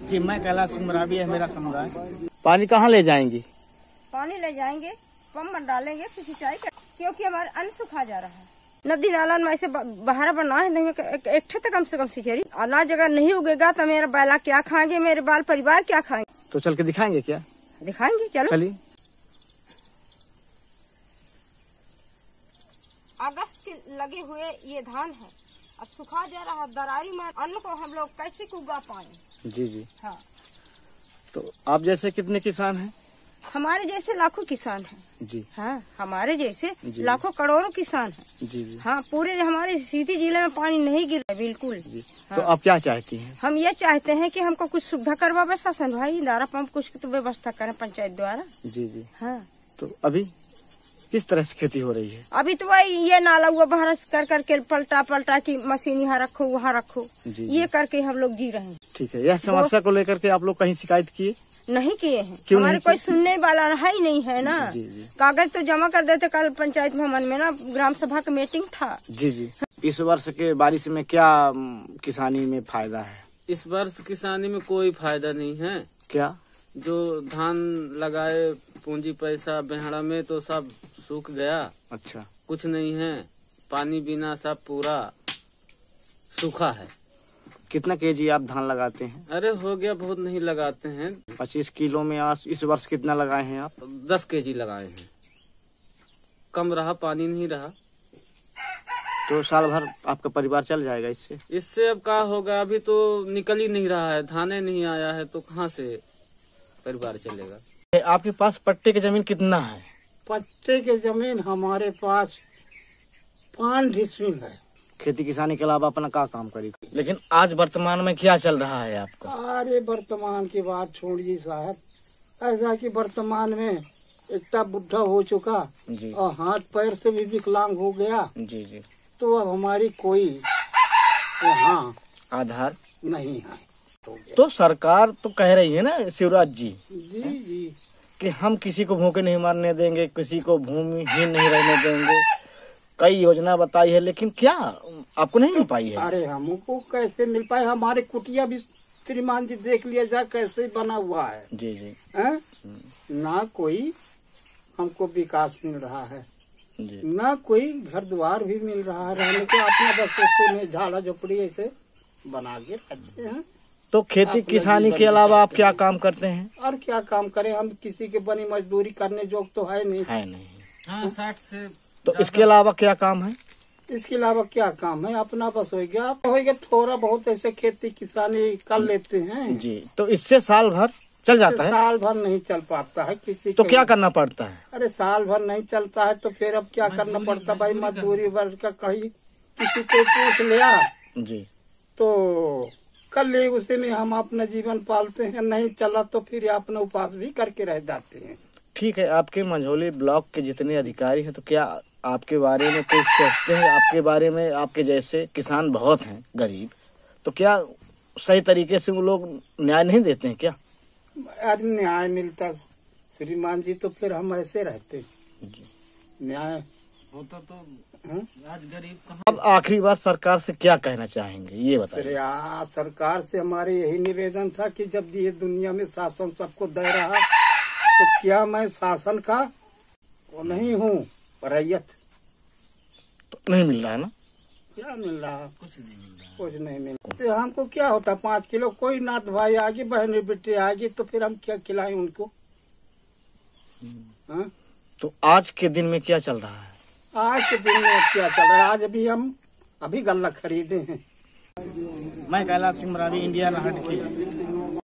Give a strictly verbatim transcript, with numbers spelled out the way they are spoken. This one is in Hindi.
जी, मैं कैलाश सिंह मरावी है मेरा समुदाय। पानी कहाँ ले जाएंगी? पानी ले जाएंगे, पंप में डालेंगे, फिर सिंचाई कर, क्योंकि हमारा अन्न सुखा जा रहा है। नदी नाला में ऐसे बाहर बना है नहीं, एक तक कम से कम सिंचाई। अनाज अगर नहीं उगेगा तो मेरा बैला क्या खाएंगे, मेरे बाल परिवार क्या खाएंगे? तो चल के दिखाएंगे क्या? दिखाएंगे, चलो चलिए। अगस्त के लगे हुए ये धान है, अब सुखा जा रहा है। दरारी में अन्न को हम लोग कैसे उगा पाए? जी जी हाँ। तो आप जैसे कितने किसान हैं? हमारे जैसे लाखों किसान हैं। जी हाँ, हमारे जैसे लाखों करोड़ों किसान हैं। जी जी हाँ, पूरे हमारे सीधी जिले में पानी नहीं गिरा बिल्कुल। जी। हाँ। तो आप क्या चाहती हैं? हम ये चाहते हैं कि हमको कुछ सुविधा करवावे शासन भाई, दारा पंप कुछ तो व्यवस्था करें पंचायत द्वारा। जी जी हाँ। तो अभी किस तरह से खेती हो रही है? अभी तो वही ये नाला हुआ बाहर कर करके पलटा पलटा की मशीन यहाँ रखो वहाँ रखो, ये करके हम लोग जी रहे हैं। ठीक है। यह समस्या को लेकर के आप लोग कहीं शिकायत किए? नहीं किए हैं, हमारे कोई सुनने वाला है ही नहीं है ना। जी जी। कागज तो जमा कर देते, कल पंचायत भवन में ना ग्राम सभा का मीटिंग था। जी जी। इस वर्ष के बारिश में क्या किसानी में फायदा है? इस वर्ष किसानी में कोई फायदा नहीं है। क्या? जो धान लगाए पूंजी पैसा बेहड़ा में तो सब सूख गया। अच्छा। कुछ नहीं है, पानी बिना सब पूरा सूखा है। कितना केजी आप धान लगाते हैं? अरे हो गया, बहुत नहीं लगाते हैं। पच्चीस किलो में आज इस वर्ष कितना लगाए हैं आप? दस केजी लगाए हैं, कम रहा, पानी नहीं रहा। तो साल भर आपका परिवार चल जाएगा इससे? इससे अब क्या होगा, अभी तो निकल ही नहीं रहा है, धाने नहीं आया है तो कहाँ से परिवार चलेगा। आपके पास पट्टे की जमीन कितना है? पट्टे की जमीन हमारे पास पाँच डिसमिल है। खेती किसानी के अलावा अपना क्या काम करी? लेकिन आज वर्तमान में क्या चल रहा है आपका? अरे वर्तमान की बात छोड़िए साहब, ऐसा कि वर्तमान में इतना बुढ़ा हो चुका जी, और हाथ पैर से भी विकलांग हो गया। जी जी। तो अब हमारी कोई हाँ आधार नहीं है। तो सरकार तो कह रही है ना शिवराज जी जी जी कि हम किसी को भूखे नहीं मारने देंगे, किसी को भूमिहीन नहीं रहने देंगे, कई योजना बताई है, लेकिन क्या आपको नहीं मिल पाई है? अरे हमको कैसे मिल पाए? हमारे कुटिया भी श्रीमान जी देख लिया जाए कैसे बना हुआ है। जी जी है? ना कोई हमको विकास मिल रहा है जी, ना कोई घर द्वार भी मिल रहा है रहने को। अपना बस ऐसे में झाड़ा झोपड़ी ऐसे बना के रखते हैं। तो खेती किसानी के अलावा आप क्या काम करते हैं? और क्या काम करें, हम किसी के बनी मजदूरी करने जोग तो है नहीं। है नहीं। हाँ, साठ से। तो इसके अलावा क्या काम है? इसके अलावा क्या काम है, अपना बस हो गया हो गया थोड़ा बहुत ऐसे खेती किसानी कर लेते हैं जी। तो इससे साल भर चल जाता है? साल भर नहीं चल पाता है किसी। तो क्या करना पड़ता है? अरे साल भर नहीं चलता है तो फिर अब क्या करना पड़ता भाई, मजदूरी वर्ग का कहीं किसी को पूछ लिया जी, तो कर ले, उसी में हम अपना जीवन पालते हैं। नहीं चला तो फिर अपना उपास भी करके रह जाते हैं। ठीक है। आपके मंझौली ब्लॉक के जितने अधिकारी हैं, तो क्या आपके बारे में कुछ सोचते हैं? आपके बारे में, आपके जैसे किसान बहुत हैं गरीब, तो क्या सही तरीके से वो लोग न्याय नहीं देते हैं क्या? अरे न्याय मिलता श्रीमान जी तो फिर हम ऐसे रहते जी। न्याय होता तो हा? आज गरीब कहाँ। अब आखिरी बात सरकार से क्या कहना चाहेंगे ये बताइए। सरकार से हमारे यही निवेदन था कि जब ये दुनिया में शासन सबको दे रहा तो क्या मैं शासन का वो नहीं हूँ, रैयत तो नहीं मिल रहा है ना? क्या मिल रहा? कुछ नहीं मिल रहा, कुछ नहीं मिल रहा। तो हमको क्या होता, पाँच किलो कोई नात भाई आगे बहन बेटे आगे तो फिर हम क्या खिलाएं उनको? हा? तो आज के दिन में क्या चल रहा है? आज के दिन में क्या चल रहा है? आज अभी हम अभी गल्ला खरीदे हैं। मैं कैलाश सिंह मरावी, इंडिया नाहट की